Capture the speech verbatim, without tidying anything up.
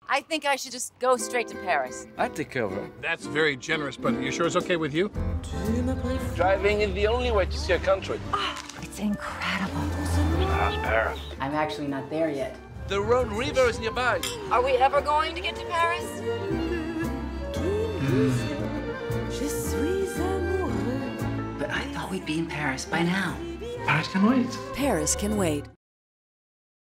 I think I should just go straight to Paris. I'd take care of her. That's very generous, but you sure it's okay with you? Driving is the only way to see a country. Oh, it's incredible. How's Paris? I'm actually not there yet. The Rhone River is nearby. Are we ever going to get to Paris? But I thought we'd be in Paris by now. Paris can wait. Paris can wait.